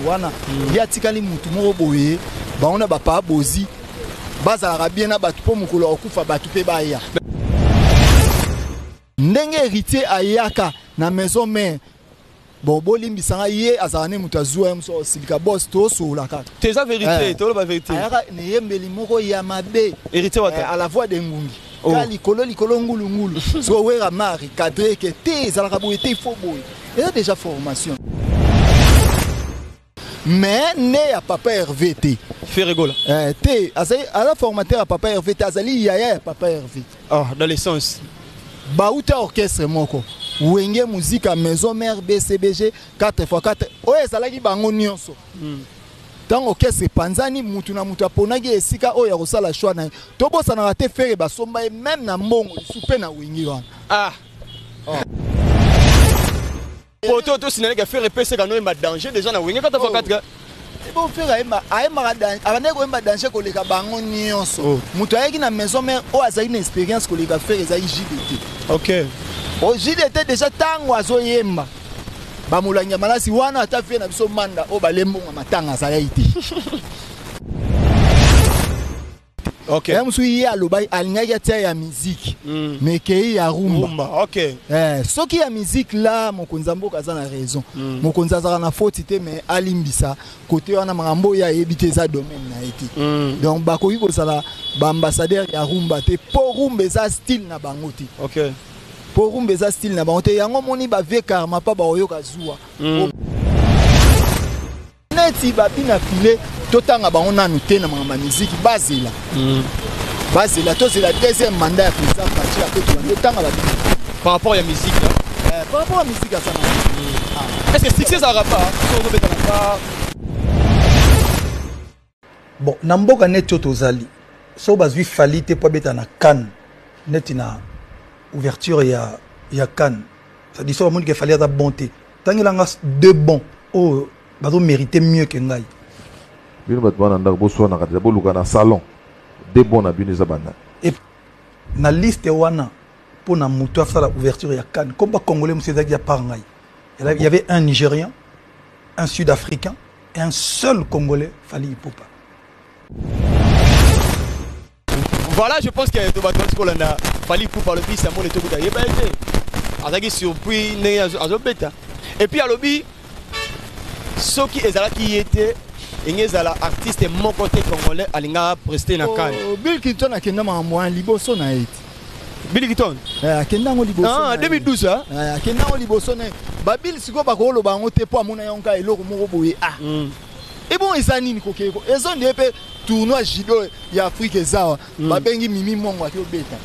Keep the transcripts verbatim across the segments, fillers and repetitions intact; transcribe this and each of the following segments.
wana ya tikali mutu moko boye ba on a ba pa bozi bazala bien na batu po mukolo okufa batu pe baya ndenge héritier ayaka na maison mère bon bolimbi sanga ye azane mutu azua mso silika boss to sola kaka c'est ça vérité to la vérité ayaka ne yembeli moko ya mabe héritier wata à la voix de ngungi kali kolo likolo ngulu ngulu so wera mari cadré que te zalaka boye te fo boye et déjà formation mais né à papa Hervé T fait rigoler euh T azali ala formateur à papa Hervé T azali yaya papa Hervé ah dans l'essence bauta orchestre moko wenge musique à maison mère B C B G quatre fois quatre oyo ezalaki bango nyonso tant orchestre panzani mutu na mutu aponaki esika oyo ya kosala choix na to bosana te fere basomba même na mbongo isupe na wingi wana ah poto to sinale ka faire pese ka no ma danger déjà na wingi quatre fois quatre bon faire ema aema danger abane ko ema danger ko leka bango nyonso mutu ayaki na maison mère o azali na expérience ko leka faire ezali J D T OK o J D T déjà tango azoyemba bamulanya malasi wana ata fe na biso manda o balembonga matanga azali te OK même si ya lobai alingaki atia ya musique mais ke ya rumba OK eh soki ya musique là mokonza mboka za na raison mokonza za na faute te mais alimbisa côté wana mangambo ya ebité za domaine na été donc bakoki ko sala ba ambassadeur ya rumba te po rumba za style na bango te OK po rumba za style na bango te yango moni ba veka ma pa ba oyoka zuwa neti ba bina filé totanga bango nanu te na mangamba musique bazela bazela to c'est la deuxième mandat ya président parti la to totanga ba par rapport à la musique là euh, par rapport à la musique à ça est-ce que succès ça rapa so beta na pas bon na mboka net tozali so bazwi fali te po beta na Cannes net na ouverture ya ya Cannes ça dit so monde que fallait da bonté tangela ngas deux bons oh bazo mériter mieux que ngai bino bat bana ndako boso na kati boluka na salon des bons na bino za bana et na liste wana pour na mutu afsa la ouverture ya Cannes comme ba congolais monsieur zaki ya par ngai il y avait un Nigérian un Sud-Africain et un seul Congolais Fally Ipupa. Voilà, je pense que tout va tout ce qu'on a Fally Ipupa le bis ça mon tout ça y est pas été azaki surpris né azo beta et puis à lobby ceux qui ezala qui était ingezala artiste mon côté congolais alinga prester na Cannes Bill Clinton akenda ma mwa liboso na eti Bill Clinton eh akenda ngo liboso ah deux mille douze ah eh akenda ngo liboso na ba Bill siko ba ko loba ngo te po amona yonka eloko moko boye ah et bon ezani ni kokeko ezo ndepe tournoi judo ya Afrique ezawa ba bengi mimi mongo ati obeta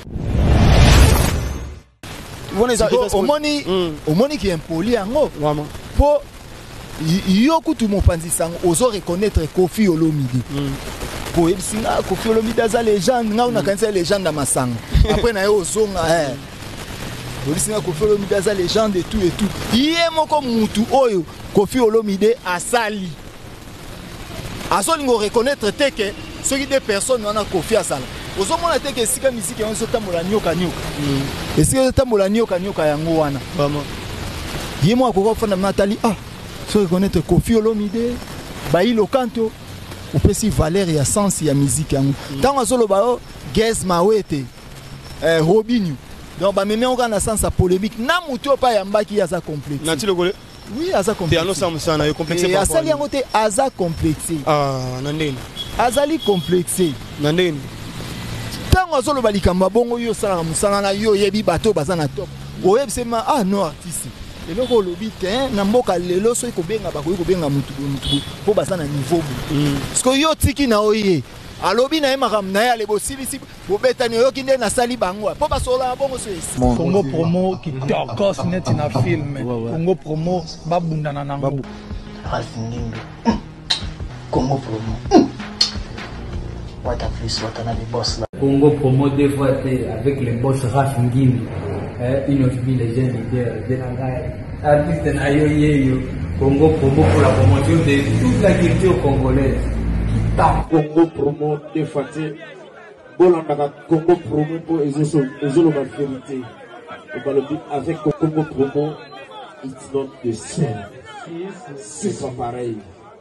Bon ça omoni omoni qui impoli yango vraiment po yo kutu mopanzi sango ozo reconnaître Kofi Olomide po ebsinga Kofi Olomide za légende nga una kanisa légende na masanga après na yo ozonga eh ebsinga Kofi Olomide za légende et tout et tout yé moko mutu oyo Kofi Olomide asali azolingo reconnaître te que ceux qui des personnes wana Kofi asala ozo mona te que sika musique yango sotambola nyoka nyoka et sika sotambola nyoka nyoka yango wana vraiment yé mo akoko fanda Nathalie ah so reconnaître Kofi Olomide Bailo Kanto ou peut si valeur et sens ya musique yango tant azolo ba Gez Mawete eh Robinho donc ba meme on na sens à polémique na muto pa yambaki ya za complexe na ti logole oui aza complexe te ano sana yo complexé par rapport asali yango te aza complexé ah na ndeni azali complexé na ndeni tant azolo ba likamba bongo yo sala musanga na yo yebi bato bazana top oyebisema ah non artiste eloko lobi te na mboka lelo so ikobenga bakoyi kobenga mutu mutu po basana niveau bu parce que yo tiki na oye alobi na emakam na ya lebo silisi bobetani yo kinde na sali bango po basola bongo so esi Congo promo qui tokos net na film Congo promo babunda na nango Ralph Congo promo what a plus what a boss là Congo promo deux fois avec le boss Ralph Ngimbi une autre ville les gens leaders de la artiste na yo yeyo Congo promo pour la promotion de toute la culture congolaise qui tape Congo promo de faté bolanda Congo promo pour ezo ezo la vérité avec Congo promo it's not the same c'est pas pareil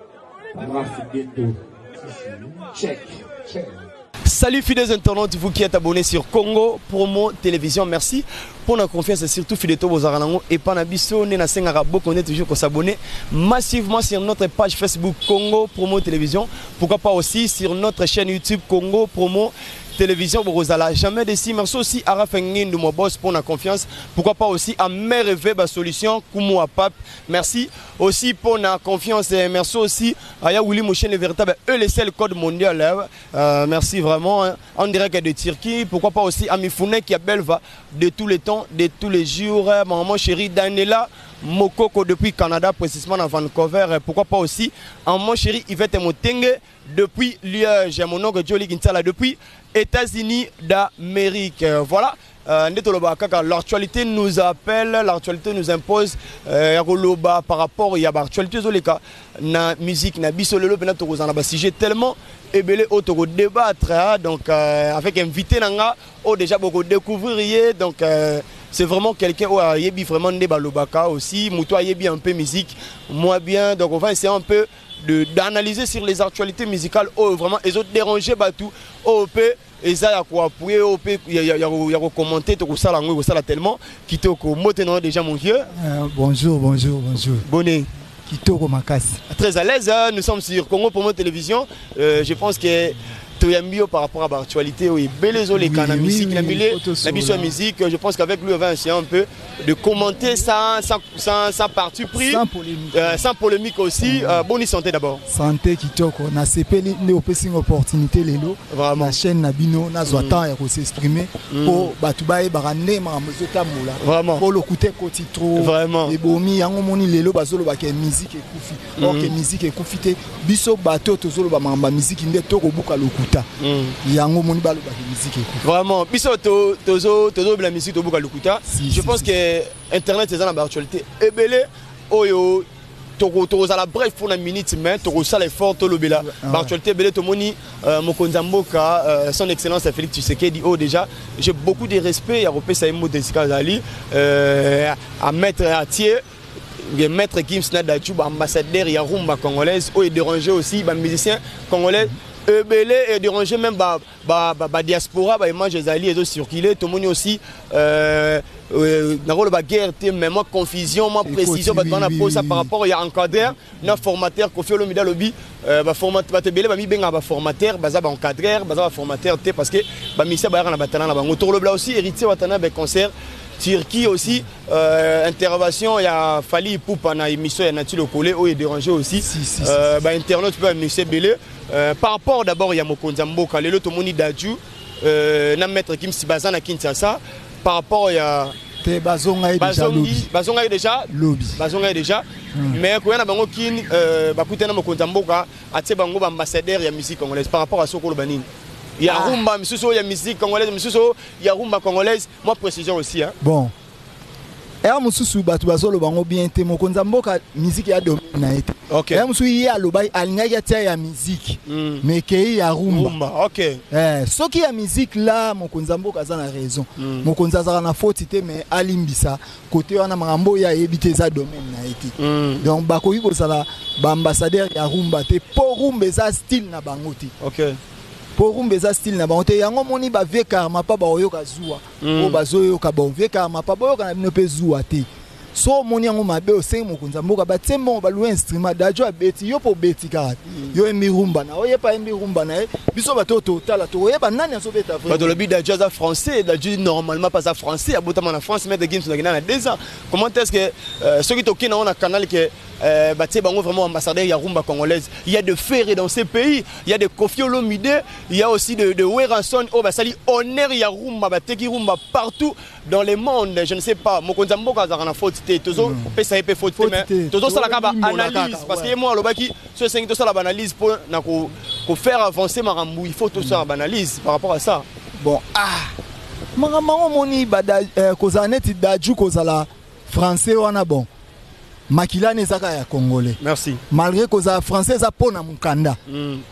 Rafingendo. Check. Check. Salut fidèles internautes, vous qui êtes abonnés sur Congo Promo Télévision, merci pour la confiance et surtout fidèles aux Aranango et Panabiso, Nena Sengarabo, qu'on est toujours qu'on s'abonne massivement sur notre page Facebook Congo Promo Télévision, pourquoi pas aussi sur notre chaîne YouTube Congo Promo Télévision Borozala. Jamais d'ici, merci aussi à Rafengin de mon boss pour la confiance, pourquoi pas aussi à Merveille la solution, Kumu Apap, merci aussi pour la confiance et merci aussi à Yaouli Mouchen, le véritable eux les seuls code mondial, euh, merci vraiment, hein. En direct de Turquie, pourquoi pas aussi à Mifouné qui a Belva de tous les temps, de tous les jours, hein. Maman chérie Daniela Mokoko depuis Canada, précisément dans Vancouver, pourquoi pas aussi à mon chéri Yvette Motenge depuis Liège, mon oncle Jolie Gintala depuis États-Unis d'Amérique. Voilà, euh, l'actualité nous appelle, l'actualité nous impose euh, par rapport à l'actualité na musique, na bisolelo, na sujet tellement ébélé autour de débattre, donc euh, avec invité nanga, oh déjà beaucoup découvrir, donc euh, c'est vraiment quelqu'un qui a yebi vraiment des balobaka aussi, Mouto a yebi un peu musique, moi bien, donc on va essayer un peu d'analyser sur les actualités musicales, oh vraiment, les autres dérangés, bah tout, oh peut, et ça, il y a quoi, il y a commenté, tout ça, là, tellement, qui te commente déjà mon vieux. Bonjour, bonjour, bonjour. Bonne. Kitoko Makasi. Très à l'aise, hein? Nous sommes sur Congo Promo Télévision. Euh, je pense que tu es mieux par rapport à l'actualité. Oui, Bélézo, les canaux, la musique, la musique. Je pense qu'avec lui, on va essayer un peu de commenter sans, sans, sans, sans parti pris. Sans polémique. Euh, sans polémique aussi. Euh, bonne santé d'abord. Santé Kitoko. On a cépé une opportunité. Vraiment. La chaîne Nabino, na zoatan et s'exprimer pour Batoubaye Barane, Maramozotamoula. Vraiment. Pour le côté Kotitro. Vraiment. Les Bomi, Yangomoni, Lelo, Bazolo, Baké, musique et Koufi. Or que musique et Koufité. Biso, Bato, Tozolo, Bamamba, musique, Indetoko, Buka, Lokuta. Yangomoni, Balo, Baké, musique et Koufi. Vraiment. Biso, Tozo, Tozo, la musique, Buka, Lokuta. Je pense que Internet, c'est dans l'actualité. Et belé, Oyo. Tozo la bref pour une minute mais Tozo ça l'effort to lobela l'actualité belé tomoni Mokonza Mboka son excellence Félix Tshisekedi oh déjà j'ai beaucoup de respect à repé ça emo Desika Zali à mettre à tier maître Gims Nadachou ambassadeur ya rumba congolaise oh et déranger aussi ba musicien congolais belé et déranger même ba ba ba diaspora ba image Zali et circuler tomoni aussi euh dans la guerre, mais moi confusion, moi précision, bah on a posé ça par rapport il y a encadreur, na formateur, Kofi Olomide lobby, bah formateur, bah te belé, bah mi benga bah formateur, bah ça bah encadreur, bah ça bah formateur, te parce que bah mi ça bah na batana là, bah on tourne le blanc aussi héritier watana bah concert, Turquie aussi, intervention, il y a Fali Poupa na émission, il y a Nature Collé, oh il est dérangé aussi, bah internaute peut monsieur belé, par rapport d'abord il y a Mokonza Mboka, le tout moni d'adju, na maître Kim Sibazan à Kinshasa. Par rapport à Bazonga déjà lobby. Bazonga déjà lobby. Bazonga déjà. Mais quand on a bango kin bakuta na Mokonza Mboka atie bango ambassadeur ya musique congolaise par rapport à Sokolo Banine. Il y a rumba misuso ya musique congolaise misuso il y a rumba congolaise moi précision aussi hein. Bon. Et mususu batu bazolo bango bien te Mokonza Mboka musique ya domina été. OK. Et musu ya lobai alinga ya tia ya musique. Mais ke ya rumba. Rumba. OK. Eh soki ya musique là Mokonza Mboka za na raison. Mokonza za na faute te mais alimbisa côté wana mangambo ya ebité za domaine na été. Donc bakoki ko sala ba ambassadeur ya rumba te pour rumba za style na bango te. OK. Pour rumba za style na bango te yango moni ba veka ma pa ba oyoka zuwa. O bazoyo ka ba veka ma pa ba oyoka na bino pe zuwa te. So moni yango mabe o sengi Mokonza Mboka ba tembo ba louer instrument dajo abeti yo po beti kara. Yo emi rumba na oye pa emi rumba na biso ba to to tala to oye ba nani aso beta vrai. Ba do le bi dajo za français dajo normalement pas ça français abotama na France mais de games na na deux ans. Comment est-ce que ceux qui toquent na on a canal que Euh, bah, bango vraiment ambassadeur il y a rumba congolaise il y a de ferré dans ces pays il y a de Kofi Olomide il y a aussi de de Weranson oh bah sali honneur il y a rumba bah teki rumba partout dans le monde je ne sais pas Mokonza Mboka za na faute te tozo pesa epé faute mais tozo sala ka ba analyse parce que moi lobaki ce cinq to sala ba analyse pour na ko ko faire avancer marambu il faut tout ça ba analyse par rapport à ça bon ah marambo moni bada kozaneti daju kozala français wana bon Makila nezaka ya congolais. Merci. Malgré que ça français ça pona mukanda. Mm.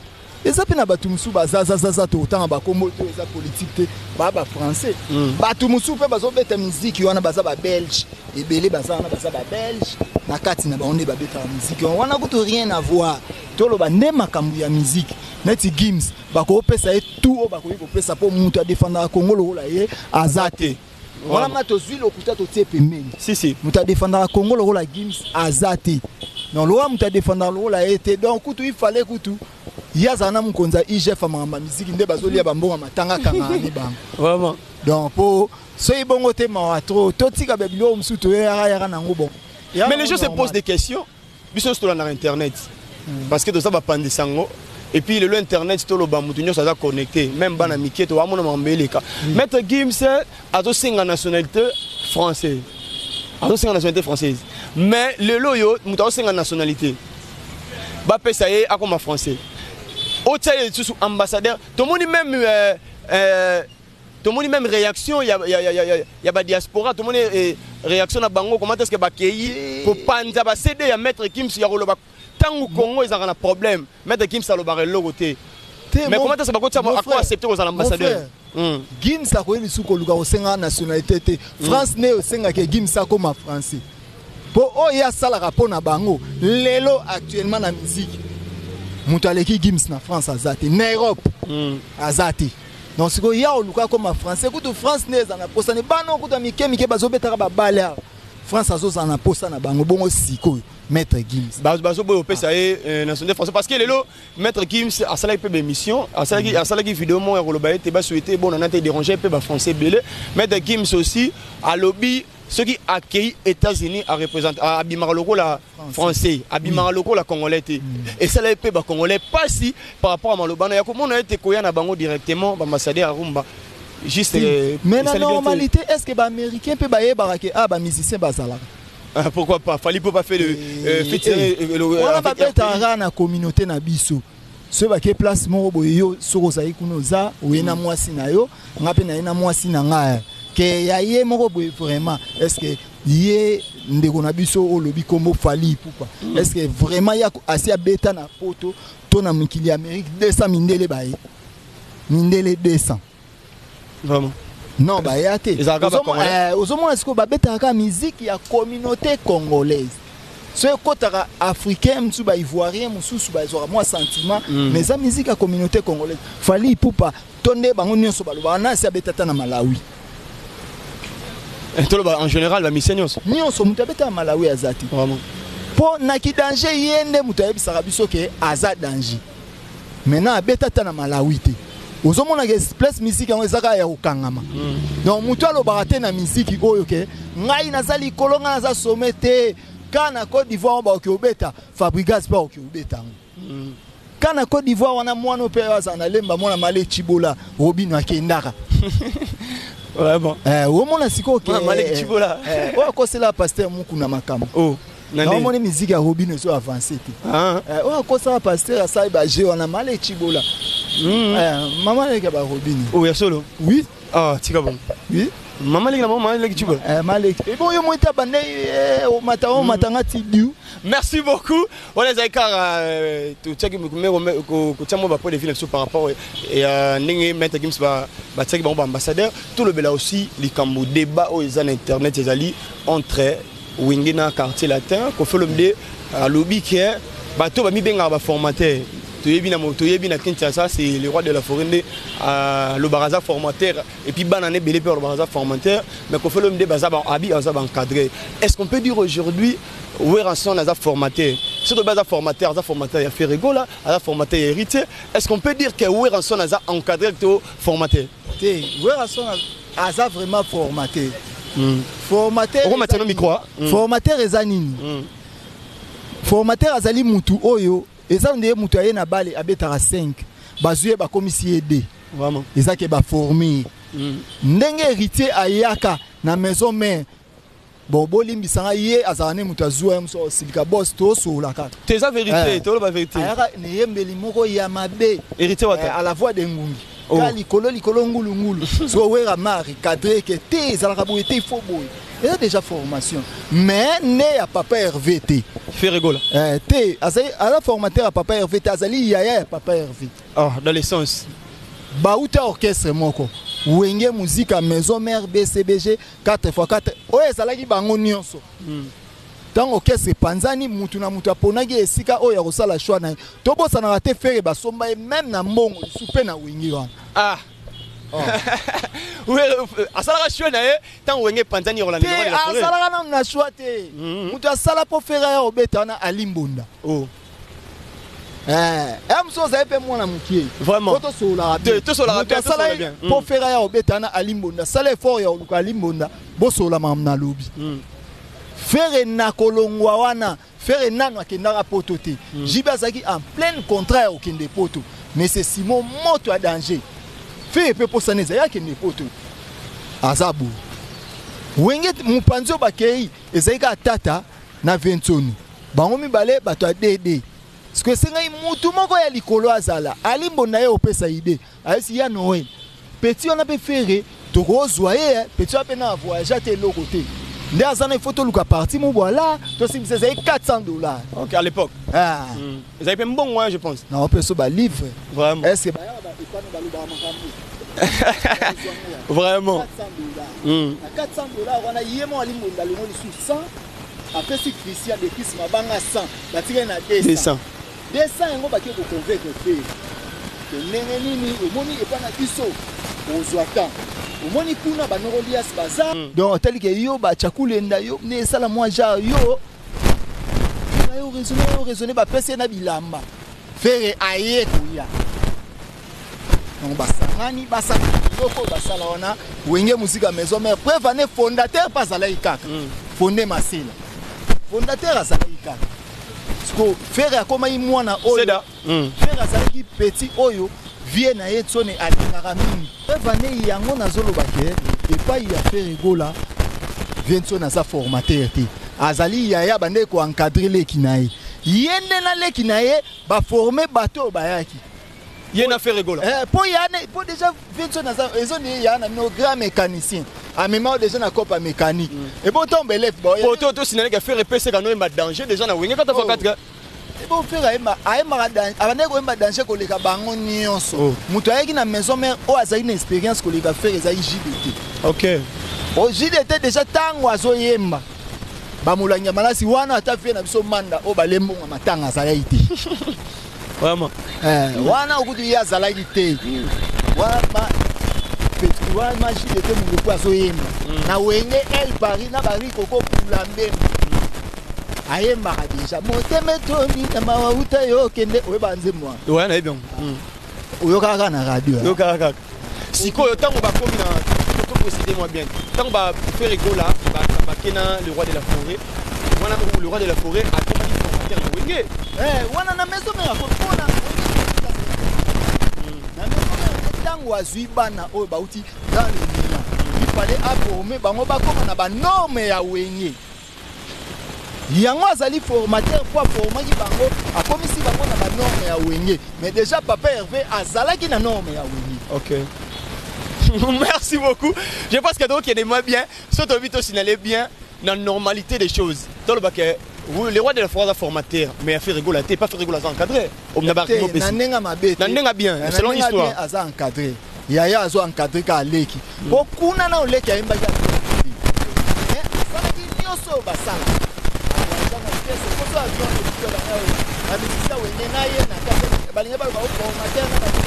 eza pe na bato musu bazazazaza to otanga bakombo to eza politique te ba ba français bato musu pe bazobeta musique wana baza ba belge ebele baza wana baza ba belge na kati na baonde babeta musique wana kuto rien à voir tolo ba ne makambu ya musique neti Gims bakopesa e tout o bakoyi kopesa po mutu a défendre Congo lokola ye azate wana mato zwi lokuta to tie pembeni si si mutu a défendre Congo lokola Gims azate non loa mutu a défendre lokola ete donc kutu il fallait kutu yazana mukonza I G F amamba musique nde bazolia bambonga matanga kanga ni bang vraiment donc po so ibongo te ma trop totika bebilo musuto ya ya nango bon mais les gens se posent des questions biso sur internet parce que tout ça va pendre sango et puis le internet tout le bamutunyo ça va connecté même bana mikie to amona mambeleka maître Gims a to singa nationalité française a to singa nationalité française mais le loyo muto singa nationalité ba pesa ye akoma français au tsaye sous ambassadeur tout le monde même euh, euh, tout le monde même réaction il y a il y a il y a il y a ba diaspora tout le monde euh, réaction na bango comment est-ce que ba keyi pour panza ba céder ya maître Gims ya roloba tangu Congo ils ont un problème maître Gims a le barré logo te mais comment est-ce que ça va accepter aux ambassadeurs Gims a koyi lisuko luka osenga nationalité te France ne osenga ke Gims a comme français po o ya sala rapport na bango lelo actuellement na musique mutu aleki Gims na France azate na Europe azate donc siko ya oluka comme français kutu France ne za na posa ne bano kutu mike mike bazobeta ba bale France azo za na posa na bango bongo siko maître Gims bazo boyo pesa e nationalité français parce que lelo maître Gims a sala pe émission a sala a sala vidéo mo ko loba te ba souhaiter bon on a été dérangé pe ba français belé maître Gims aussi a lobby ceux qui accueillent États-Unis à représenter à Abimar Loko la français Abimar Loko la congolais et ça les pe ba congolais pas si par rapport à Malobana ya comment on a été koya na bango directement ambassadeur à Rumba juste mais la normalité est-ce que ba américain pe ba yeba ke ah ba musicien ba sala pourquoi pas fallait pas faire le featuring on va peut-être na communauté na biso ceux ba ke place mo boyo soko za ikuno za oyena mwasi na yo ngape na ina mwasi na ngaya que ya ye moko boye vraiment est-ce que ye ndeko na biso o lobi kombo fali pourquoi est-ce que vraiment ya asia beta na poto to na mukili Amérique deux cents mindele baye mindele deux cents vraiment non ba ya te ozomona siko ba beta ka musique ya communauté congolaise ce kotaka africain msu ba ivoirien msusu ba ezora moi sentiment mais za musique ya communauté congolaise fali pourquoi tonde bango nyonso baloba na asia beta na Malawi en général la mission nyonso mutu abeta Malawi azati vraiment po na ki danger yende mutu ayebisaka biso ke aza danger maintenant abeta ta na Malawi te ozomona ke place musique yango ezaka ya kokangama donc mutu alobaka te na musique oyo ke ngai naza likolo ngai naza sommet te kana Côte d'Ivoire ba okiobeta Fabregas pa okiobeta kana Côte d'Ivoire wana mwana ope aza na lemba mwana male chibola Robin akendaka ouais bon eh au mona siko ke Malek Chibola eh o ko c'est la pasteur muku na makambo oh na mona musique ya Robin so avancer te ah eh o ko ça pasteur ça ba je wana Malek Chibola eh maman le ba Robin oh ya solo oui ah tika bon oui maman le maman Malek Chibola eh Malek et bon yo moita bande o mata o matanga tidu. Merci beaucoup. On les a car tout ça qui me ko ko tamo ba pour les films par rapport et ningi maître Gims ba ba tsaki ba ambassadeur tout le bela aussi les cambo débat aux internet ezali entre Wingina quartier latin ko fait le mde à lobby qui est bato ba mi benga ba formateur to yebi na moto yebi na Kinshasa c'est le roi de la forêt à le baraza formateur et puis banane belé pour le baraza formateur mais ko fait le mde baza ba abi baza ba encadré. Est-ce qu'on peut dire aujourd'hui où est son as formateur c'est de base formateur as formateur il a fait rigola as formateur héritier est-ce qu'on peut dire que où est son as encadré to formateur té où est son as vraiment formateur formateur on maintenant micro formateur ezanini formateur azali mutu oyo ezande mutu ayena bale abetara cinq bazuye ba komisi D vraiment ezake ba former ndenge héritier ayaka na maison mère bon bolimbi sanga ye azane mutu azua mso silika boss to so la carte tes la vérité to la vérité ayaka ne yembeli moko ya mabe héritier wata à la voix de ngungi kali kolo likolo ngulu ngulu so wera mari cadré que te zalaka boye te faut boye il y a déjà formation mais né à papa Hervé T fait rigolo euh, T azali à la formateur à papa Hervé T azali yaya papa Hervé oh dans le sens bauta orchestre moko wenge musique à maison mère B C B G quatre fois quatre oyo ezalaki bango nyonso tant orchestre panzani mutu na mutu aponaki esika oyo akosala choix na ye tobosanaka te fere basomba ye même na mbongo lisupe na wenge wana ah oh. Oui, asalaka choix na ye tant wenge panzani rolanda te asalaka nanu na choix te mutu asala po fere ya obeta wana alimbonda oh eh amso za pe mwana mukie vraiment to sola te to sola bien to sola bien po fere ya obeta na alimbonda sala effort ya oluka alimbonda bo sola mam na lobi fere na kolongwa wana fere nanu akendaka poto te jibe azaki en plein contrat ya okende poto mais c'est Simon moto à danger fere pe posana za ya kende poto azabu wenge mupanzi bakei ezaka tata na ventoni bango mibale bato a dd parce que c'est ngai mutu moko ya likolo azala alimbonda ye opesa ide ayesi ya Noël petit on a pe fere to kozwa ye petit a pe na voyage te loko te nde azana il faut to luka parti mo voilà to sim c'est quatre cents dollars OK à l'époque ah ils avaient un bon moyen je pense non peut so ba livre vraiment est-ce que ba ba ipano ba luba makambo vraiment quatre cents dollars quatre cents dollars wana yemo alimbonda le mo lisusu cent après si Christian depuis mabanga cent batika na deux cents deux cents yango baki ko convaincre fe que ndenge nini omoni epana biso ozwa temps omoni kuna banoko lias baza donc tali ke yo ba chakulenda yo ne sala moi ja yo na yo raisonner yo raisonner ba pese na bilamba faire aye kuya donc basangani basala yoko basala wana wenge musika maison mère preuve ne fondateur pas ala ikaka fondé Masela fondateur azala ikaka ko faire akoma i mwana oyo faire azalaki petit oyo vie na ye tsone alingaka mingi evane yango nazoloba ke epai ya faire egola viento na sa formateur te azali yaya bande ko encadrer leki na ye yende na leki na ye ba former bato bayaki ye na faire egola eh po yana po déjà viento na sa ezoni yana no grand mécanicien a même déjà na copa mécanique et bon tombe élève boy pour toi aussi n'a que faire épais quand même danger déjà na wenge quand tu fais quatre et bon faire aima aima danger abane ko aima danger ko leka bango nyonso muto ayeki na maison mère o azali na expérience ko leka faire ezali J D T OK o J D T déjà tango azoyemba ba mulanya malasi wana ata vie na biso manda o balembonga matanga azali te vraiment eh wana okuti ya azali te wana petit wa maji de te mungu kwa zoyemba na wenge el Paris na bari koko pulambe ayemba déjà moteme toni na mawuta yo kende oye banze moi ouais na bien oyo kaka na radio yo kaka siko yo tango ba komi na to procéder moi bien tango ba faire rigola ba ba kena le roi de la forêt wana le roi de la forêt a comment il faut faire le wenge eh wana na maison mère ko pona tango azui bana oyo bauti dans le Milan il fallait aformer bango bakoma na ba norme ya wenge yango azali formateur pour former bango akomisi bango na ba norme ya wenge mais déjà papa Hervé azalaki na norme ya wenge. OK merci beaucoup je pense que donc il est moins bien surtout vite aussi n'allait bien dans la normalité des choses dans le bac oui, les rois de la forêt formateur mais a fait rigoler t'es pas fait rigoler encadré on n'a pas nandenga mabete nandenga bien selon l'histoire aza encadré yaya azo encadré ka leki bokuna na oleki ayemba ya eh ça dit nyoso basala azana pesa ko so avion de tout là na bitisa wenge na ye na ka balinga ba ko formateur na ba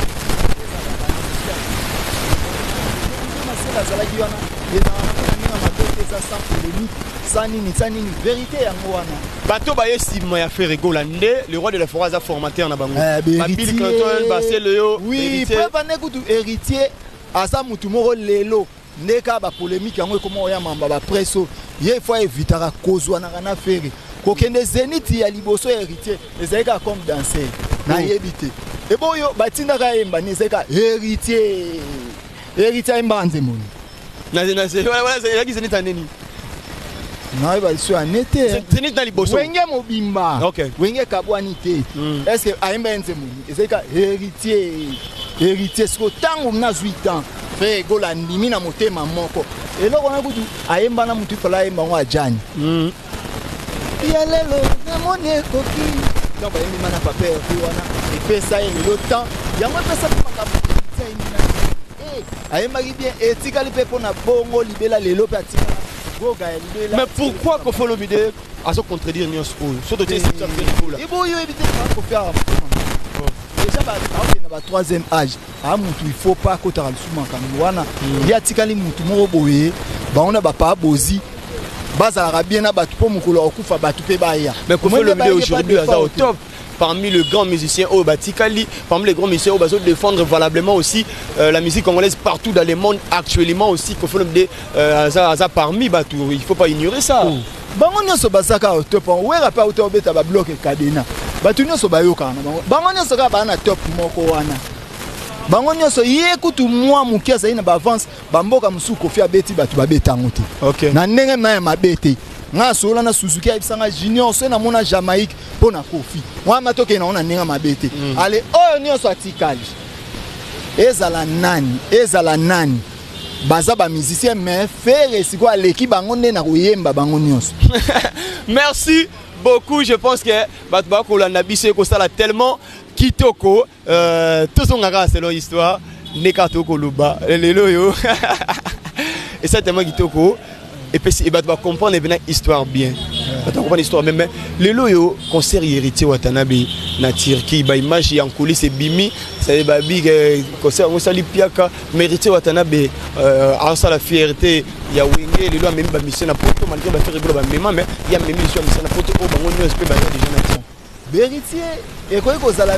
masela zala kiwana yena na mabete za sans polémique sans nini sans nini vérité yango wana bato ba yesima ya faire rigola nde le roi de la forêt za formateur na bango Bill Clinton basel yo oui preuve ne kutu héritier asa mutu moko lelo ndeka ba polémique yango comment oya mamba ba presso ye faut éviter kozwa na kana faire kokende Zénith ya liboso héritier ezeka comme danser na yebite et boyo batinda ka yemba ni ezeka héritier héritier mbanze moni na na voilà voilà c'est qui Zénith neni na ba so anete Zénith na liboso wenge mobimba OK wenge kabwani te est-ce que ayemba nze moni ezeka héritier héritier sko tango na huit ans fe gola ndimi na motema moko eloko na kutu ayemba na mutu fala ayemba ngo ajani mm ya lelo na moni ekoki donc ayembi mana papa fi wana epesa ye le temps yango pesa makambo eh ayemba bien etikali pe pona bongo libela lelo pe atika goga ya libela. Mais pourquoi qu'on fait le vidéo à se contredire ni oyo surtout c'est ça fait là et bon yo éviter pas ko faire déjà ba na ba troisième âge a mutu il faut pas ko tara suma kamwana ya tikali mutu moko boye ba on a ba pa bozi bazala bien na batu po mukolo okufa batu pe ba ya. Mais qu'on fait le vidéo aujourd'hui à au top parmi les grands musiciens au Batikali, parmi les grands musiciens au Bazo défendre valablement aussi euh, la musique congolaise partout dans le monde actuellement aussi qu'on fait le vidéo euh, ça ça parmi batu il faut pas ignorer ça. Bango nyonso basaka au top on wera pa auto beta ba bloquer kadena batu nyonso bayoka na bango bango nyonso ka ba na top moko wana bango nyonso ye kutu mwa mukiasa ina ba avance bamboka musuko fia beti batu ba beta ngote OK na ndenge na ma beti nga sola na Suzuki ibisanga junior so na mona Jamaïque pona Kofi wa matoke na ona ndenge ma beti mm. Ale oyo nyonso atikali ezala nani ezala nani baza ba musicien mais faire siko aleki bango nde na koyemba bango nyonso. Merci beaucoup, je pense que batba ko la nabise ko sala tellement kitoko euh tout son ngara selon histoire nekato ko luba lelo yo et ça tellement kitoko et puis il va comprendre bien histoire bien va comprendre l'histoire même lelo yo concert héritier Watanabe na Turquie ba image en coulisses bimi c'est ba big concert on sali piaka héritier Watanabe euh en ça la fierté ya wenge lelo même ba mission na poto malgré ba faire ba même mais il y a même mission na poto au bango ne peut ba déjà na héritier et quoi que ça la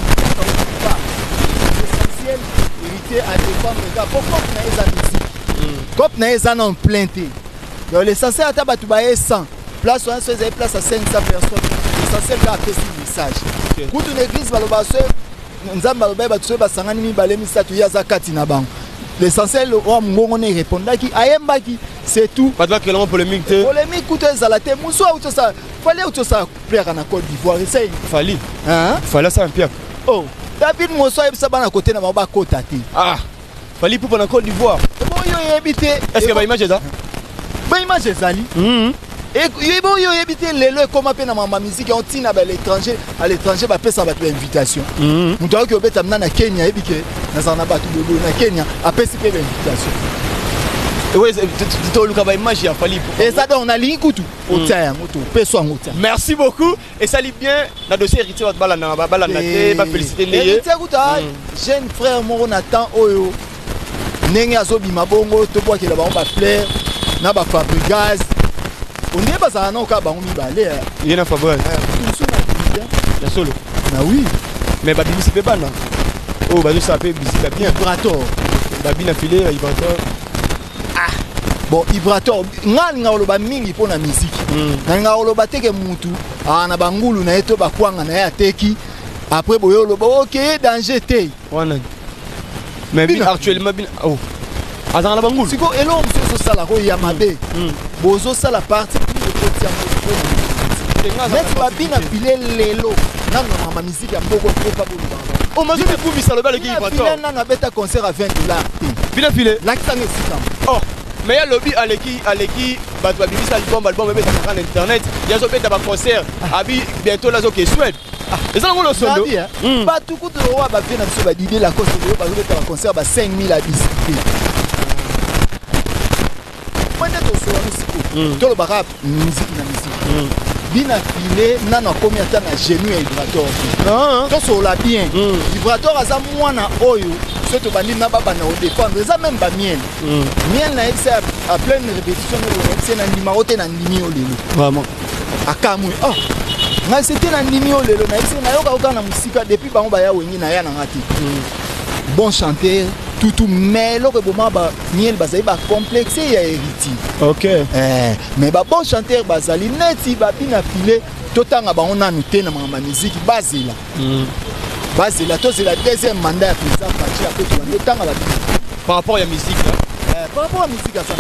essentiel héritier à défendre gars pourquoi na eza musique comme na eza non plainte. Donc l'essentiel à batu ba cent place on se place à cinq cents personnes l'essentiel là passer message kutu une église baloba se nzamba baloba batu ba sangani mi balé mi satu ya zakati na bango l'essentiel o mongo ne répondaki ayembaki c'est tout pas de clairement polémique te polémique kutu ezala te muso auto ça fallait auto ça plaire na Côte d'Ivoire c'est fallait hein fallait ça un piak oh David Mosso ebisa bana côté na ba kota te ah fallait pour na Côte d'Ivoire bon yo yebité est-ce que ba image ça ba image ezali mhm et bon yo yebité lelo comme appel na mama musique on tina ba l'étranger à l'étranger ba pesa ba invitation mhm muto ko beta na Kenya ebike na sana ba tu na Kenya apesi pe invitation oui tu luka ba image ya fallait et ça donc na ligne kutu otia moto peso ngotia. Merci beaucoup et ça lit bien na dossier héritier wat bala na bala na te ba féliciter ndeye héritier kuta jeune frère moko Nathan oyo ndenge azobima bongo to boaki la ba ba plaire na ba Fabregas on est pas ça non ka ba mi balé il y a Fabregas tout sur la la solo na oui mais ba bimi c'est pas non oh ba ça peut bisika bien Vibrator ba bina filé Vibrator ah bon Vibrator ngal ngalo ba mingi pona musique na ngalo ba teke mutu ana bangulu na eto ba kwanga na ya teki après boyo lo ba OK danger te wana mais bien actuellement bien oh azana la bangulu siko elo mso sala ko ya mabe bozo sala partie plus de côté ya mais tu vas bien filer lelo na na musique ya mboko ko pa bolu oh mazo me fumi sala ba le ki Vibrator na na beta concert à vingt dollars bien filé l'accent est si oh mais il y a lobby aleki aleki bato ba bimisa album album bébé sur internet il y a zo beta ba concert abi bientôt là zo ke Suède et ça ngolo solo ba tout coup de roi ba bien na so ba didé la cause de ba zo beta ba concert ba cinq mille à discuter moi net au solo musique to le baka musique na musique bina filé nana komi ata na genou ya Vibrator to so la bien Vibrator aza mwana oyo surtout bandi na baba na défendre ça même ba miel miel na esa à pleine répétition c'est na numéro te na ndimi o lelo vraiment akamu oh nga c'était na ndimi o lelo na esa na yoka oka na musika depuis bango ba ya wengi na ya na ngati bon chanteur tout tout mais lo ko ba miel bazali ba complexe ya héritier OK eh mais ba bon chanteur bazali neti ba bina filé totanga ba on anu te na ma musique bazila base la c'est la deuxième mandat à président Fachi après tout le temps à la par rapport à la musique hein? Par rapport à la musique à ça.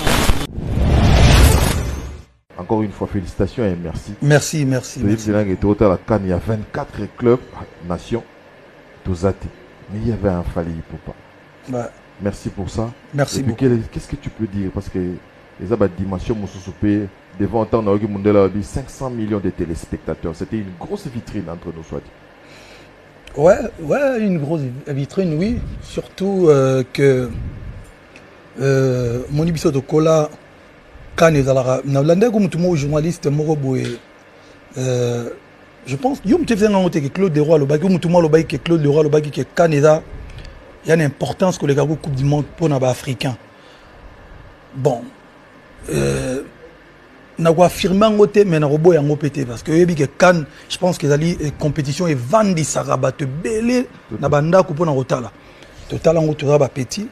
Encore une fois félicitations et merci. Merci merci. merci. Il y a vingt-quatre clubs nations Tozati mais il y avait un Fally Ipupa. Bah Merci pour ça. Merci Et puis, beaucoup. qu'est-ce que tu peux dire? Parce que les abats dimension Moussoupé, devant un temps, on a eu Mundela cinq cents millions de téléspectateurs. C'était une grosse vitrine entre nous, soit dit. Ouais, ouais, une grosse vitrine, oui. Surtout euh, que euh, mon émission de Kola, quand ils allaient, n'avons comme tout le monde journaliste, Moroboué, euh, je pense, il y a un Claude Leroy, le bac, il y a un Claude Leroy, le bac qui est Canada. Il y a une importance que les gars Coupe du Monde pour les Africains. Bon, euh, n'a pas affirmé en côté, mais n'a pas boy en pété parce que je pense que les compétitions et vendent ça rabat te belé n'a banda coupe en retard là. Total en retour à petit.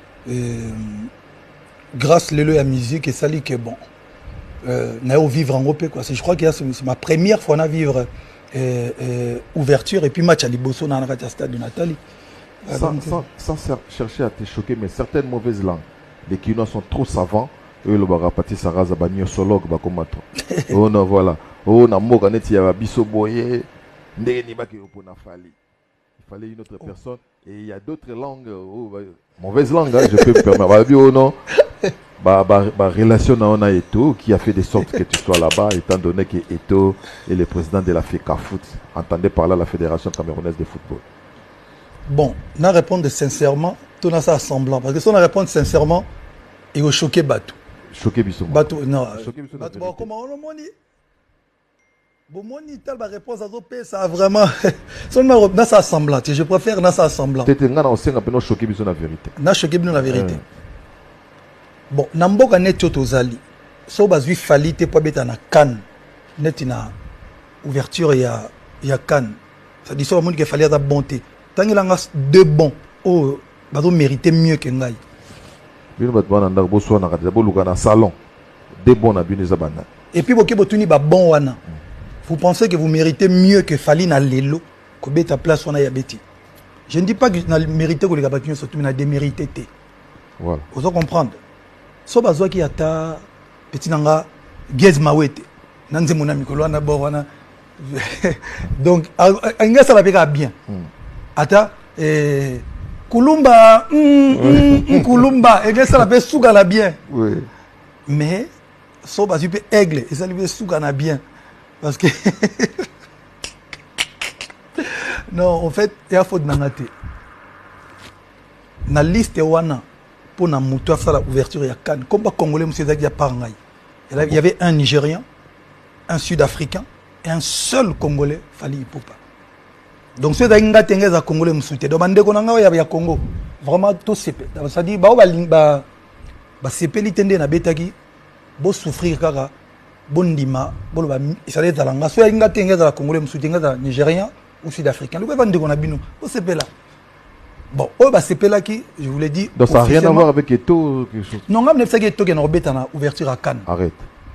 Grâce à la musique et ça dit que bon, euh, n'a pas vivre en Europe quoi. Je crois que c'est ma première fois à vivre euh, euh, ouverture et puis match à Liboso dans le stade de Nathalie. Sans, sans, sans chercher à te choquer, mais certaines mauvaises langues, les Kinois sont trop savants. Eux, le barapati saraza ba nyosologue ba komato. Oh non, voilà. Oh na moka neti ya biso boye. Ndenge ni ba ke opona fali. Il fallait une autre personne. Et il y a d'autres langues, oh, bah, mauvaises langues, hein, je peux me permettre. Bah, oh non. Bah, bah, bah, relation à Ona Eto, qui a fait de sorte que tu sois là-bas, étant donné que Eto est le président de la FECAFoot. Entendez par là la Fédération camerounaise de football. Bon, on répondre sincèrement, tout ça assemblant. Parce que si on répond sincèrement, il va choquer Batou. Choqué Bissou. Batou, non. Choqué Bissou. Batou, bon, comment on le dit? Bon, moi, ni telle réponse à Zopé, ça a vraiment. Si on a ça assemblant, je préfère dans ça assemblant. Peut-être que on sait un peu choqué Bissou la vérité. Na choqué Bissou la vérité. Bon, Namboka net Tozali. So bazui fali te po beta na Cannes. Net na ouverture ya ya Cannes. Ça dit so monde qu'il fallait la bonté. Tant qu'il a deux bons, oh, bazo mériter mieux que ngai. Bino batwana ndako boso na kati boluka na salon. Deux bons na bino zabana. Et puis boké botuni ba bon wana. Vous pensez que vous méritez mieux que Fali na lelo ko beta place wana ya beti. Je ne dis pas que na mérité ko les gabatuni surtout na démérité té. Voilà. Vous comprendre. So bazwa ki ata petit nanga Gez Mawete. Nanze mona mikolo wana bo wana. Donc anga ça va bien bien. Ata eh Kulumba mm, mm, Kulumba anga ça va souga la bien. Oui. Mais so bazwi pe aigle et ça lui souga na bien parce que non en fait il y a faute nangate. Na liste wana pour na mutu à faire la ouverture ya Cannes comme pas congolais monsieur Zaki ya parangai. Il y avait un Nigérien, un Sud-Africain et un seul Congolais, Fali Ipupa. Donc ceux qui ont été Congolais me soutiennent. Donc bande konanga ya ya Congo vraiment tout c'est ça dit ba ba ba c'est litende na betaki bo souffrir kaka bondima bo ba ça les alanga ceux qui ont été la Congolais me soutiennent Nigérien ou Sud-Africain. Le bande kona bino bo c'est là. Bon, oh bah c'est là qui, je vous l'ai dit. Donc ça n'a rien à voir avec Eto quelque chose. Non, même si Eto qui est en ouverture à Cannes. Arrête.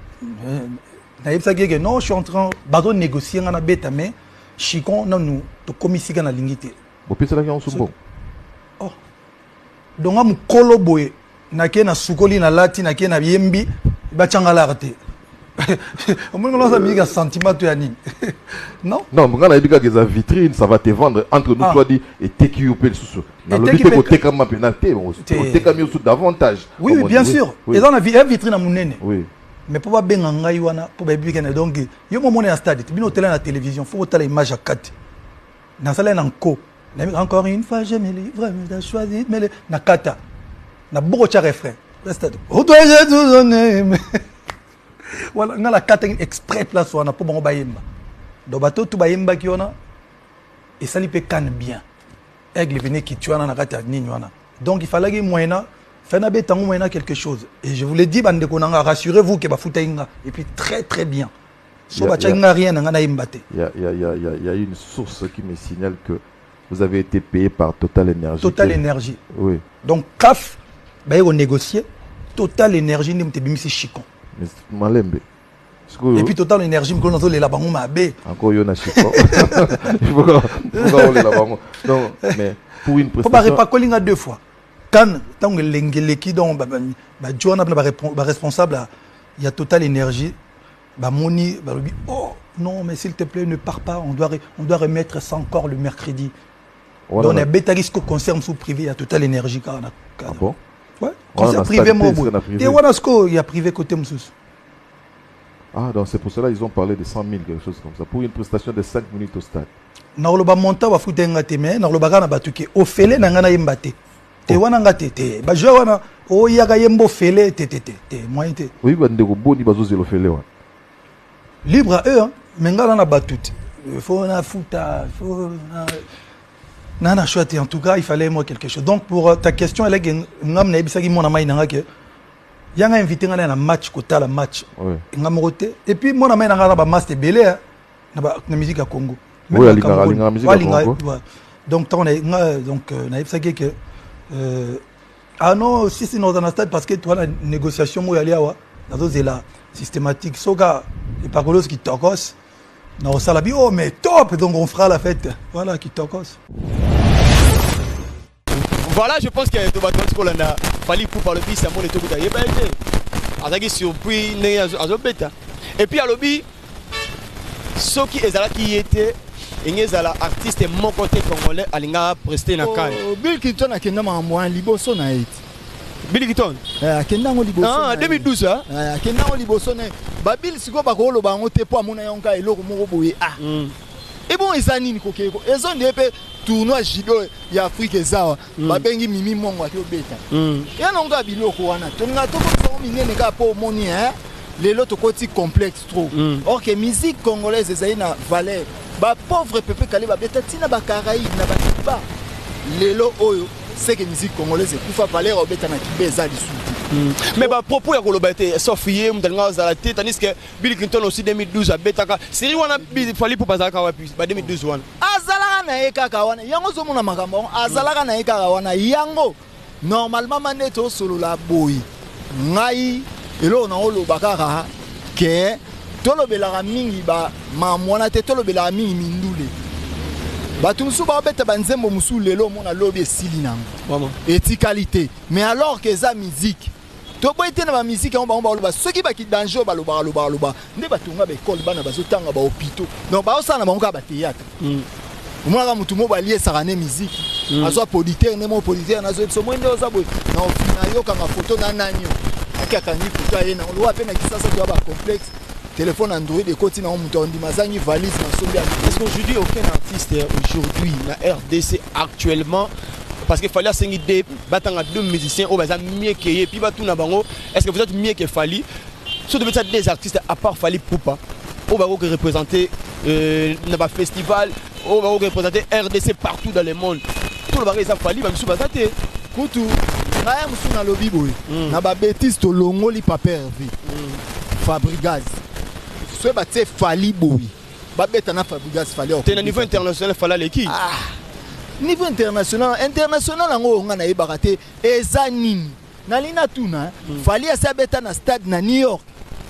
Non, je suis en train de négocier dans la bête, mais Chikon, non, nous, tu commissions dans la lignité. Bon, puis c'est là qui est en sous-bon. Oh. Donc, on a un coloboé, na qui na soukoli na lati, na qui na yembi, bachanga l'arté. Au moins, on a un sentiment de yanni. Non? Non, mais quand on a dit que la vitrine, ça va te vendre entre nous, toi, dit, et t'es qui oublie le sous. Dans le but, on t'es comme ma pénalité, on t'es comme sous davantage. Oui, oui, bien sûr. Et dans la vitrine à mon nez. Oui. Mais pour pas bien en gaïwana, pour pas bien donc, il y a un moment à stade, tu viens à la télévision, faut voir l'image à quatre. Dans ça, là, encore. Encore une fois, je me livre, je choisi, mais na kata. Na beaucoup de refrains. Reste. Où dois je tout donner? Voilà, on a la carte exprès place on a pour bon bayemba. Donc bateau tout bayemba qui on a et ça lui peut canne bien. Aigle venait qui tu en a na carte ni wana. Donc il fallait que moyena faire na betango moyena quelque chose. Et je vous l'ai dit bande konanga rassurez-vous que ba futainga et puis très très bien. So ba tchinga rien na na imbate. Il y a il y a il y a il y a une source qui me signale que vous avez été payé par Total Énergie. Total Énergie. Oui. Donc C A F ba yo négocier Total Énergie ni mte bimisi Chikon. Malembe. Et puis Total Énergie, me connaît les labango mabé. Encore yon a chico. Il faut qu'on les labango. Non, mais pour une prestation. Faut pas reparler deux fois. Quand tant que l'engel qui donc bah bah Joanna bah responsable, il y a Total Énergie, bah Moni bah oh non mais s'il te plaît ne pars pas, on doit on doit remettre ça encore le mercredi. Donc on a bêta risque concert sous privé à Total Énergie car Ah bon? Ouais. Concert privé moi. Et voilà ce qu'il y a privé côté Moussous. Ah donc c'est pour cela ils ont parlé de cent mille quelque chose comme ça pour une prestation de cinq minutes au stade. Na lo ba monta wa futa ngate mais na lo ba kana batuki o fele na ngana yembate. Te wana ngate te. Ba jo wana o yaka yembo fele te te te te moyen te. Oui ba ndeko boni bazo zelo fele wa. Libre à eux hein. Mais ngala na batut. Il faut na futa, faut na Non, non, chouette. En tout cas, il fallait moi quelque chose. Donc, pour euh, ta question, elle est que ngam na ibisa ki mona mai nanga ke yanga invité ngana na match kota la match. Ngam roté. Et puis mona mai nanga ba master belé hein. Na ba na musique à Congo. Oui, ali na ali na musique à Congo. Donc, on est donc na ibisa ki que euh ah non, si c'est dans un stade parce que toi la négociation mo yali awa dans zela systématique soga et parolos qui tokos. Non, ça l'a dit, oh mais top, donc on fera la fête. Voilà, qui tokos. Voilà, je pense que tu vas trouver qu'il a fallu pour par le bis, c'est mon état de yéba été. Azaki surpris, né azobeta. Et puis à l'obi, ceux qui est là qui était, il y a l'artiste mon côté congolais, alinga presté na kan. Bill Clinton a kenda ma moi liboso na it. Bill Clinton. Eh, kenda ngo liboso. Ah, deux mille douze hein. Eh, kenda ngo liboso na. Ba Bill siko ba ko lo ba ngote po amuna yonka eloko moko boye ah. Et bon ezani ni kokeko. Ezo ndepe tournoi judo ya Afrique ezawa. Ba bengi mimi mongo ati obeta. Ya nonga biloko wana. Tonga to ko minene ka po moni hein. Lelo to koti complexe trop. Or que musique congolaise ezali na valeur. Ba pauvre peuple kale ba beta tina ba Caraïbes na ba Kiba. Lelo oyo c'est que musique congolaise kufa valeur obeta na Kiba ezali sous. Mais bah propos ya koloba te Sophie mdanga za la tête tandis que Bill Clinton aussi deux mille douze a betaka siri wana fali pour bazaka wa puis ba deux mille douze wana azalaka na ekaka wana yango zo mona makambo azalaka na ekaka wana yango normalement maneto solo la boy ngai elo na oloba kaka ke tolobelaka mingi ba mamwana te tolobelaka mingi mindule batu musu ba beta banzembo musu lelo mona lobi esili nango vraiment etikalité mais alors que za musique to boite na ba musique on ba on ba loba soki ba ki danger ba loba loba loba nde batunga ba école bana bazo tanga ba hôpitaux donc ba osana ba ngoka ba théâtre omona mutu mo ba lié sarane musique azo politique ne mo politique na zo so mwende oza boy na ofina yo kanga photo na nanyo akaka ni photo ayena on loa pe na kisasa to ba complexe téléphone Android et côté na mutu on dit mazangi valise na sombi. Est-ce qu'aujourd'hui aucun artiste aujourd'hui na R D C actuellement parce qu'il fallait cinq idées batanga deux musiciens au bazar mieux que et puis batou na bango est-ce que vous êtes mieux que Fali surtout peut-être des artistes à part Fali Poupa au bago que représenter euh na ba festival au bago que représenter R D C partout dans le monde tout le bago ça Fali même sous bazate kutu na ya musu na lobby boy na ba bêtise to longoli paper V Fabrigaz soit batte Fali boy ba beta na Fabrigaz Fali t'es na niveau international Fala leki ah niveau international international ngo nga na ebakate ezanini nalina tuna Fali asa beta na stade na New York.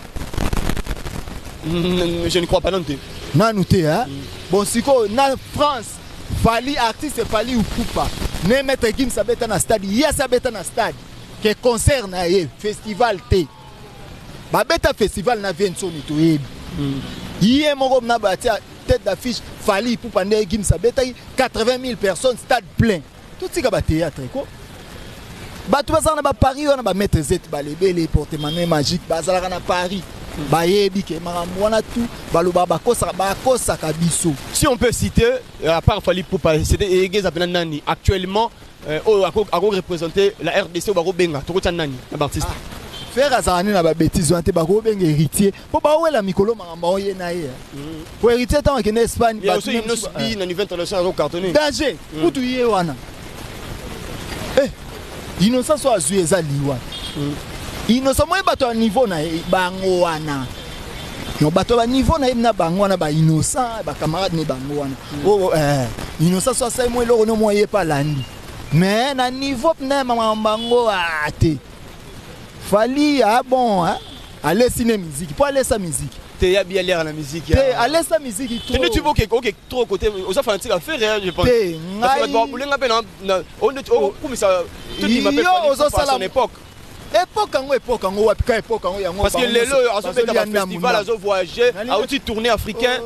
Je ne crois pas non plus. Nanu te hein bon siko na France Fali artiste Fali ou Poupa ne mettre Kim sa beta na stade ya sa beta na stade que concert na ye festival te ba beta festival na Vincent to yebi yé moko na batia tête d'affiche Fali Poupa ne Kim sa beta quatre-vingt mille personnes stade plein tout ça ba théâtre ko batu bazana ba Paris on ba mettre Z ba lebele porte-monnaie magique bazala na Paris ba yebi ke makambo wana tout baloba bakosa bakosa kabiso. Si on peut citer à part Fali Poupa c'était Egeza Benani actuellement au à représenter la R D C au Baro Benga to ko nani na artiste faire azani na ba bêtise wante ba ko benga héritier po ba wela mikolo makambo ye na ye ko héritier tant que en Espagne ba aussi une spi na niveau international au cartonné danger kutu ye wana eh innocent so azu ezaliwa innocent mo bato à niveau na bango wana no bato ba niveau na na bango wana ba innocent ba camarade ne bango wana oh eh innocent so sai mo eloko no mo ye pa landi mais na niveau na mama bango ate Fali ah bon hein aller ciné musique pour aller sa musique te ya bien l'air la musique te aller sa musique trop tu vois que OK trop côté aux fanatique à faire je pense parce que bon nga ben on on comme ça tout dit m'appelle à son époque époque en époque en époque époque en parce que les lots à ce festival à voyager à aussi tournée africain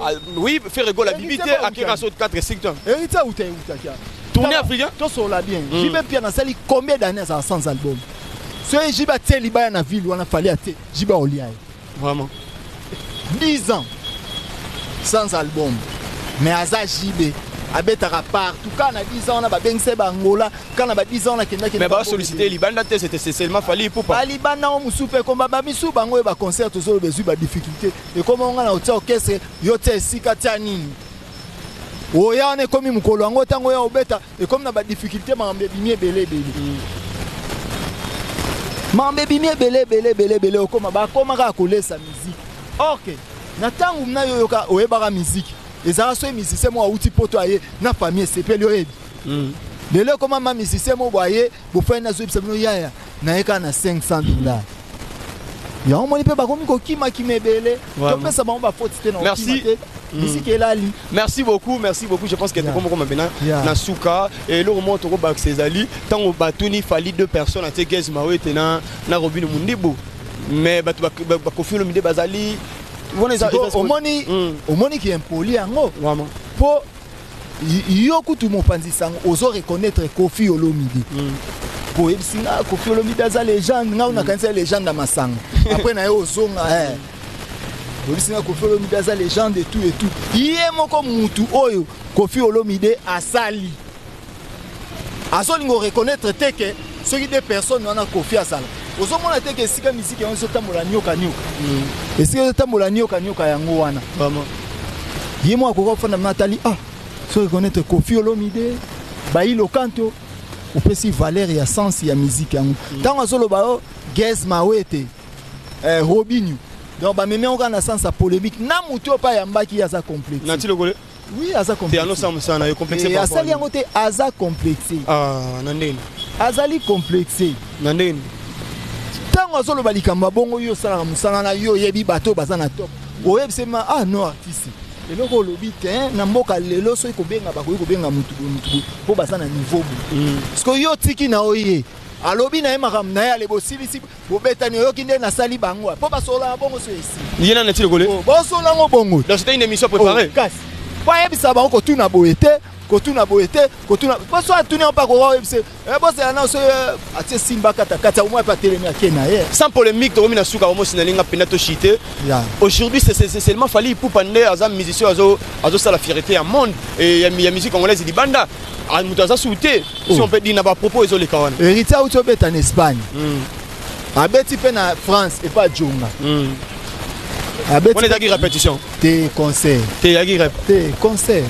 Oui, faire rigolo la bibité à quelqu'un sur quatre cinq ans. Héritier ou t'es où t'as Tourner africain. Toi sur la bien. J'y vais bien dans sali combien d'années ça sans album. Ce j'y vais telle liba na ville où on a fallu à j'y vais au lien. Vraiment. dix ans sans album. Mais Aza Jibe, Abeta Rapart, tout cas, on a dix ans, on a Bengse Bangola, quand on a dix ans, on a Kenya. Mais bah solliciter Libanda, c'était seulement fallu pour pas. Libanda, on soupe comme Babamisou, Bango et concert, tous les besoins de difficulté. Et comment on a au orchestre, Yote Sikatiani. Oya, on est comme Mukolo, on est au bêta, et comme on a des difficultés, on a des bimie belé belé. Mambe bimie belé belé belé belé, comme on a collé sa musique. Ok, Nathan, on a eu la musique. Les arasons musiciens moi outil poto aye na famille c'est pelio ebi. De là comment ma musicien moi voyez pour faire na zo bisabino ya na eka na cinq cents dollars. Ya on moni pe ba komi ko kima kimebele. To pesa ba on ba faute na. Merci. Musique est là li. Merci beaucoup, merci beaucoup. Je pense que comme comme maintenant na suka et le remonte au bak Césali tant au batuni fali deux personnes à Tegez Mawe tena na Robin Mundibo. Mais ba ba Kofi Olomide Bazali au moni au moni qui est impoli yango vraiment pour yoku tout mon panzi sang oso reconnaître Kofi Olomide pour ebsinga Kofi Olomide za légende nga una kanisa légende na masanga après na yo ozonga eh ebsinga Kofi Olomide za légende et tout et tout yé moko mutu oyo Kofi Olomide asali azolingo reconnaître teke ceux qui des personnes wana Kofi asala ozomona te ke sika musique yango sotambola nyoka nyoka et sika sotambola nyoka nyoka yango wana vraiment yemo akoko fana Nathalie ah so reconnaître Kofi Olomide bayi lokanto opesi valeur ya sens ya musique yango tango azoloba o Gez Mawete eh Robinho donc ba meme on na sens polémique na mutu pa ya mbaki ya za complexe na ti lokole oui aza complexe te ano sana yo complexe pas asali yango te aza complexe ah na ndeni azali complexe na ndeni tango azoloba likambo bongo yo sala musala na yo yebi bato baza na top oyebisema ah non artiste eloko olobi te na mboka lelo so ikobenga bakoyi kobenga mutu mutu po baza na niveau bu parce que yo tiki na oye alobi na emakam na ya lebo silisi bobetani yo kinde na sali bango po basola bongo so esi yena na ti lokole bo sola ngo bongo donc c'était une émission préparée kasi po yebisa bango ko tuna boete kotuna boete kotuna baso atuni pa ko webse e bosse ana so atie simba kata kata au moins pas télémi à Kenya sans polémique to mina suka omo sinalinga penato chité aujourd'hui c'est c'est seulement fali pour pande azam musicien azo azo ça la fierté à monde et ya ya musique congolaise di banda a mutaza souté si on peut dire na ba propos ezo le kawana héritier ou to bet en Espagne abeti pe na France et pas Djonga abeti on est à répétition tes concerts tes à tes concerts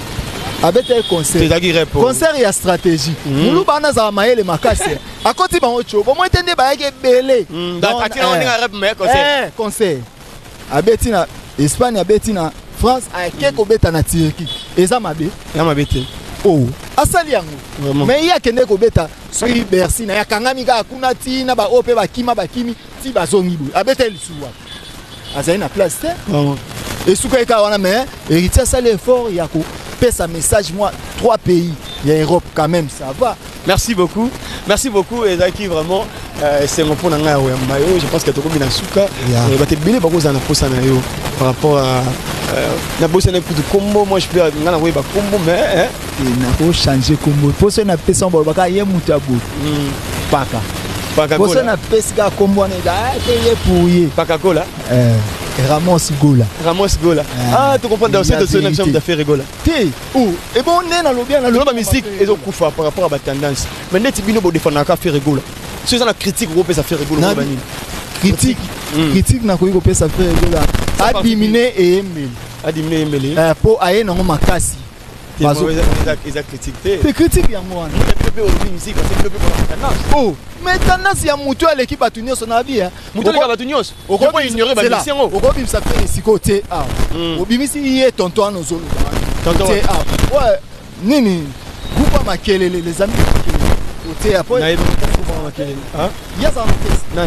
abete concert concert ya stratégie mulu bana za maele makasi akoti bango chobo mo tende ba yeke belé donc atira on nga rap mais concert eh concert abeti na Espagne abeti na France ake ko beta na Turquie eza mabe ya mabete oh asali yango mais ya kende ko beta sui Bercy na ya kangami ka kuna ti na ba ope ba kima ba kimi ti bazongi bu abete lisuwa azali na place te et souka ka wana mais héritier ça l'effort yako sa message moi trois pays il y a Europe quand même ça va merci beaucoup merci beaucoup et Zaki vraiment c'est mon point dans la mayo je pense que tu comme na suka et ba te bile ba koza na posa na yo par rapport à na bossa na coup de combo moi je peux ngana we ba combo mais na ko changer combo posa na pesa ba ka ye mutabu paka paka posa na pesa combo na da ye pouye paka cola euh Ramos Gola. Ramos Gola. Ah, tu comprends dans cette zone de faire rigola. Ti. Ou et bon né na lobia na loba musique et zo kufa par rapport à la tendance. Mais net bino bo défendre ka faire rigola. C'est ça la critique groupe ça fait rigola bani. Critique. Critique na ko ko pesa faire rigola. Adiminer et Emile. Adiminer Emile. Euh pour aye na makasi. Bazo ils a critiqué. C'est critique ya moi. Musique parce que tendance. Oh, mais tendance ya mutu à l'équipe atunyo son avis hein. Mutu l'équipe atunyo. On peut ignorer ba mission. On peut ça fait ici côté ah. Obimisi yé tonton no zolo. Tonton ah. Ouais, nini. Vous pas makelele les amis. Côté après. Na yebo pas makelele. Hein? Ya za mtesi. Na.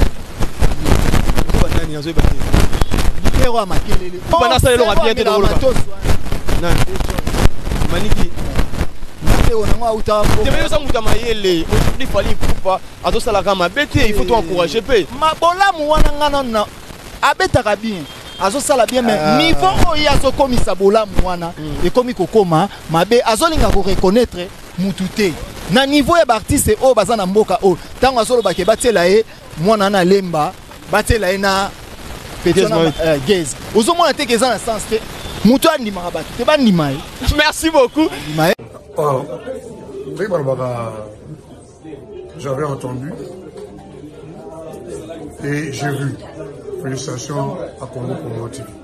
Ko nani yazo ba. Nikero makelele. Bana ça le bien de l'eau. Na. Maniki. Il fallait pas à tout ça la gamme il faut t'encourager. Ma bola mouana ngana abetaka bien azosala bien mais niveau oyo azokomisa bolamu wana ekomi kokoma mabe azolinga koreconnaître mutu te na niveau ya baartiste oyo baza na mboka oyo ntango azolobake batiela ye mwana na lemba batiela ye na gaz ozomona te eza na sens te mutu andimaka bato te bandima ye. Merci beaucoup. Oh, j'avais entendu et j'ai vu. Félicitations à Congo Promo T V.